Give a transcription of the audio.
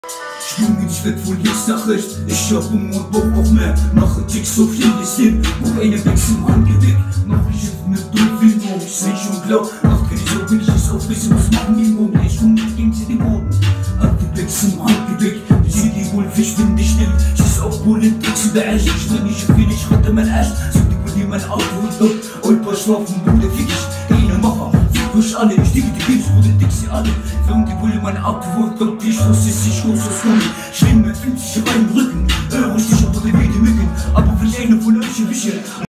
Junge, ich werd wohl jetzt nach recht. Ich hab Hunger und Bock auf mehr. Mache Ticks auf jedes Leben. Noch eine Wechsel im Handgewick. Mach ich jetzt mit Dolphin. Ich seh schon klar. Macht keine Sorge, wenn ich es aufrissen muss. Machen die Mond. Ich unbedingt sie den Boden. Wechsel im Handgewick. Ich seh die Wohlfisch, wenn dich nimmt. Schieß auf Bullen, Dicks in der Ash. Ich will nicht viel, ich rette mein Ash. So die Wohl, die mein Auto holt ab. Und paar Schlafen, Bude, fick ich. Eine Macher. Durch alle, ich dicke die Games, wurde dick sie alle. Wenn die Bulle mein Auto holt, glaubt ich, was ist ich los aus Gummi. Schlimm mit 50 rein im Rücken, richtig unter die Mücken. Aber will einer von euch ein bisschen.